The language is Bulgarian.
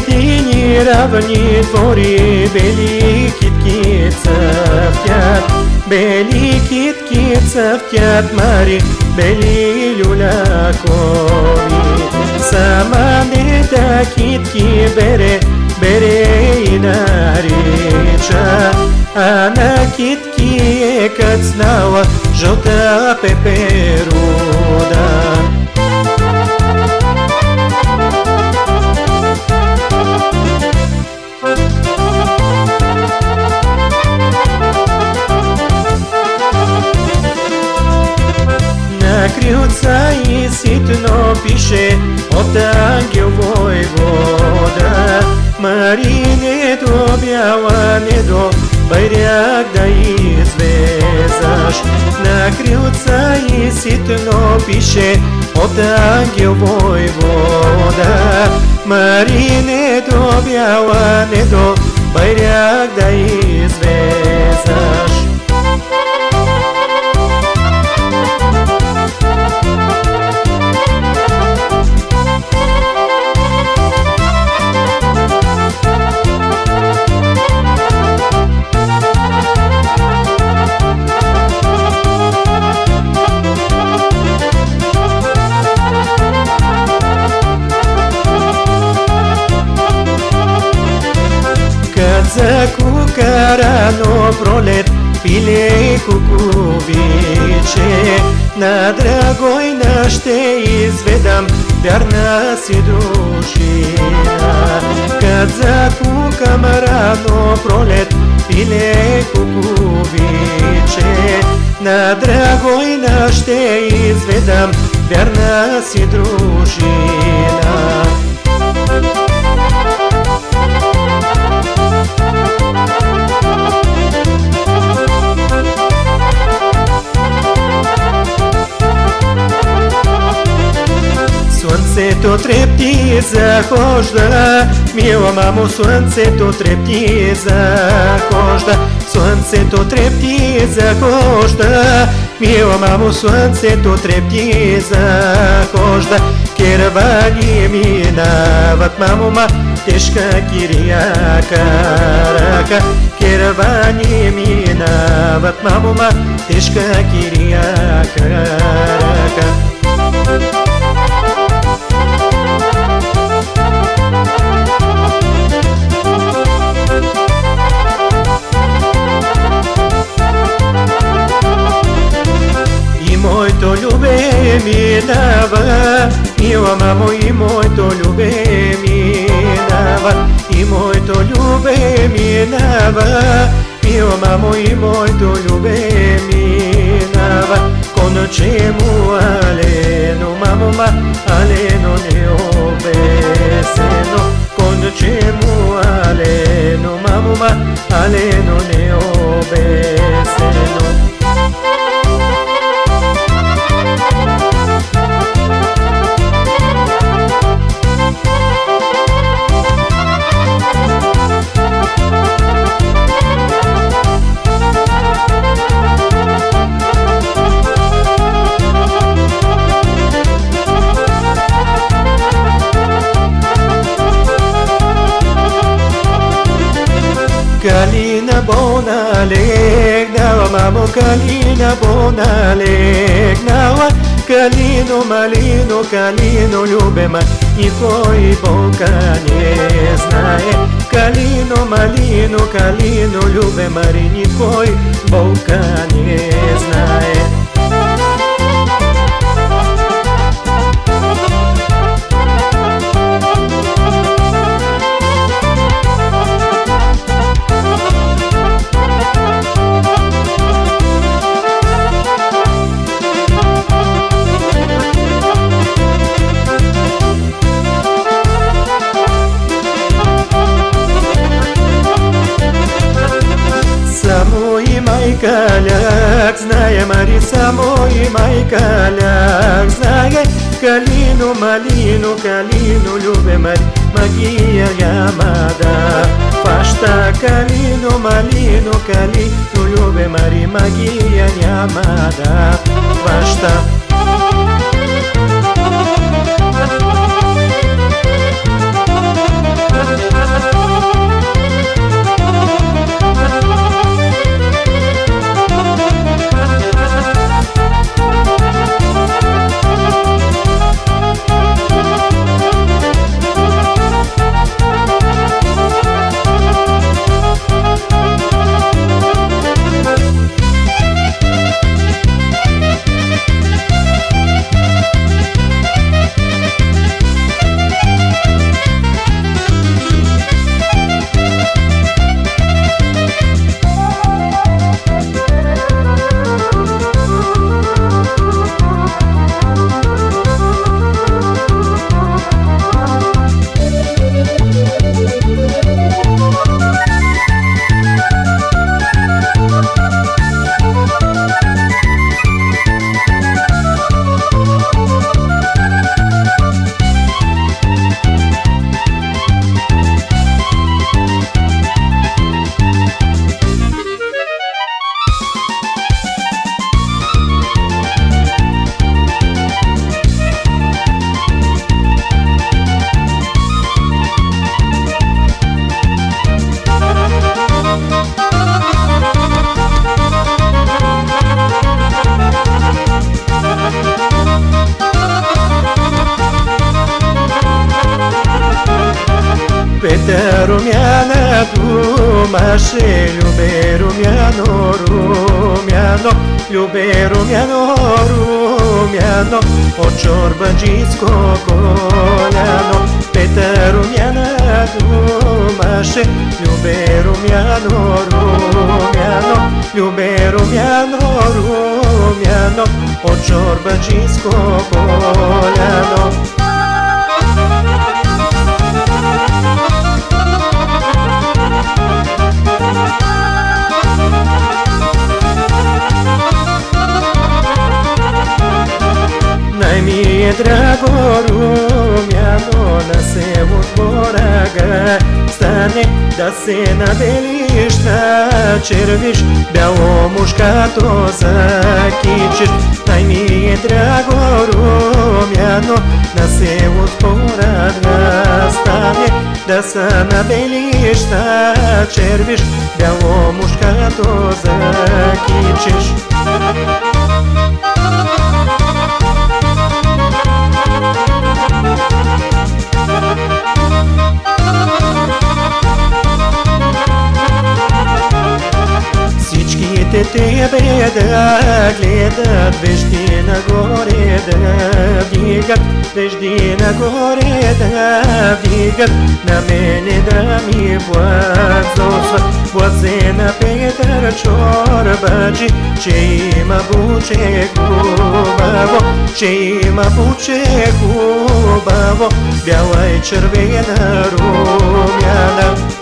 Jedini ravni tvori, beli kitki цъфтят, бели китки цъфтят, мари, бели люлякови. Сама неда китки бере и нарича, а на китки е кацнала жълта пеперуда. На крилца и ситно пише от ангел войвода: Маринето бяла, не до байрак да извезаш. На крилца и ситно пише от ангел войвода: Маринето бяла, не до байрак да извезаш. За кукарано пролет пиле кукувиче, на драгойна ще изведам вярна си дружина. Кад за кукам рано пролет пиле кукувиче, на драгойна ще изведам вярна си дружина. Слънцето трепти захожда, мила мамо, слънцето трепти захожда. Слънцето трепти захожда, мила мамо, слънцето трепти захожда. Кервани минават, мамо, ма тежка кирия карака. Кервани минават, мамо, ма тежка кирия карака. Моето любе минава, мила мамо, и моето любе минава, и моето любе минава, мила мамо, и моето любе минава. Конче му алено, мамо, ма алено необесено. Конче му алено, мамо, ма алено необесено. Калина bona легнала, мамо, калина bona легнала. Калино, малино, калино, любима, никой Бога не знае. Калино, малино, калино, любима, никой Бога не знае. Само и майка ляг знае, Мари, само и майка ляг знае. Калино, малино, калино, любе, Мари, магия няма да фаща. Калино, малино, калино, любе, Мари, магия няма да фаща. Fete rumiană, dumașe, iube rumiano, rumiano, iube rumiano, rumiano, o ciorbă gisco coleano. Fete rumiană, dumașe, iube rumiano, rumiano, iube rumiano, rumiano, o ciorbă gisco coleano. Mie drago rumiano, na se odboraga stane, da se na belišta červiš, belo muškato zakičiš. Daj mi je drago rumiano, na se odboraga stane, da se na belišta červiš, belo muškato zakičiš. Всичките тебе да гледат, вежди нагоре да вдигат, вежди нагоре да вдигат, на мене да ми благословят. Благосе на Петър Чорбаджи, че има буче хубаво, че има буче хубаво, бяла и червена румяна.